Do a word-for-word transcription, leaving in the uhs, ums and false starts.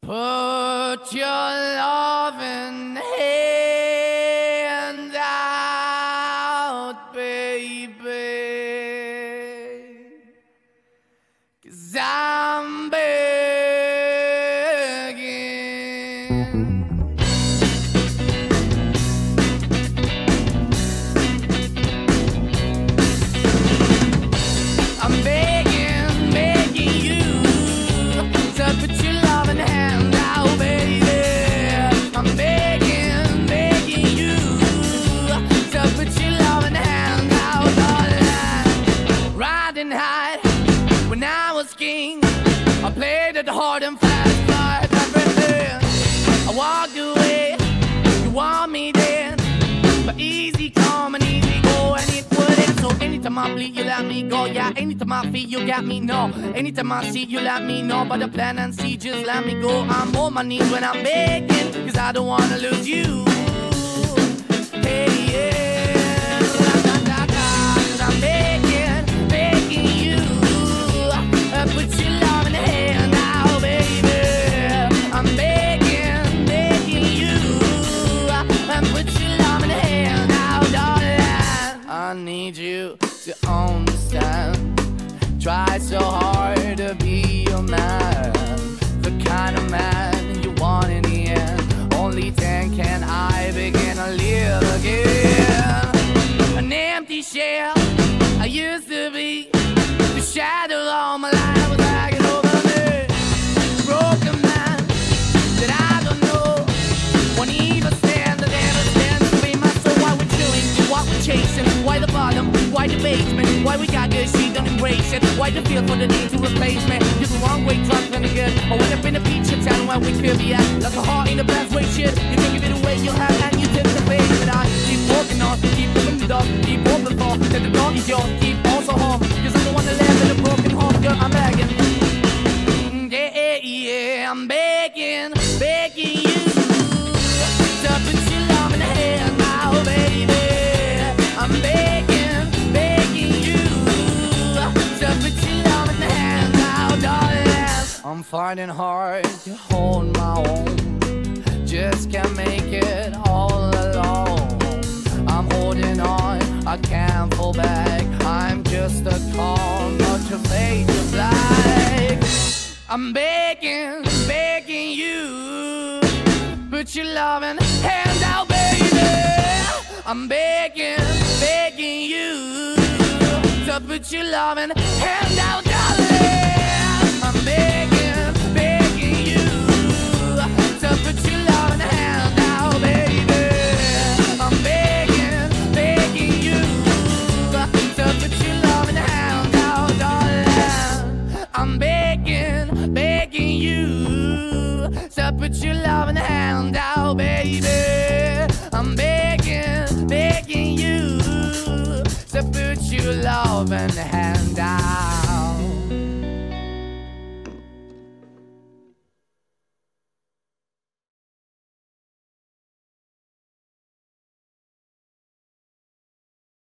Put your loving hand out, baby, 'cause I'm begging. I'm begging, begging you to put your loving hand out, baby. I'm begging, begging you to put your loving hand out, darling. Riding high when I was king, I played it hard and fast, like everything. I walked away, you want me then, but easy come and easy go, and it wouldn't. So anytime I bleed, you let me go. Yeah, anytime I feel, you got me, no. Anytime I see, you let me know. But the plan and see, just let me go. I'm on my knees when I'm begging, 'cause I don't wanna lose you. Hey, yeah, da-da-da-da. 'Cause I'm begging, begging you, uh, put your love in the hand now, baby. I'm begging, begging you, uh, put your love in the hand now, darling. I need you to understand. Try so hard to be your man, the kind of man you want in the end. Only then can I begin to live again. An empty shell I used to be, the shadow all my life was hanging over me. Broken man that I don't know, won't even stand, that never stands to be my soul. Why we're chewing, why we're chasing, why the bottom, why the basement, why we got good, she don't embrace it. Why the feel for the need to replace me? You're the wrong way, drunk and good. I went up in a feature town where we could be at, like a heart in a best way, shit. You can give it away, you have, and you take the bait. But I keep walking on, keep moving the dog, keep open for, that the dog is yours, keep also home. 'Cause I'm the one that live in a broken home, girl, I'm begging. Yeah, yeah, yeah, I'm begging, begging you to put your love in the hand now, baby. I'm begging, begging you to put your love in the hand now, darling. I'm finding hard to hold my own, just can't make it all alone. I'm holding on, I can't fall back. I'm just a call, not your fate to black. I'm begging, begging you, put your loving hand out, baby. I'm begging, begging you to put your loving hand out, darling. I'm begging, begging you to put your loving hand out, baby. I'm begging, begging you to put your loving hand out, darling. I'm begging, begging you to put your loving hand out, baby. I'm begging, begging you to put your loving hand out.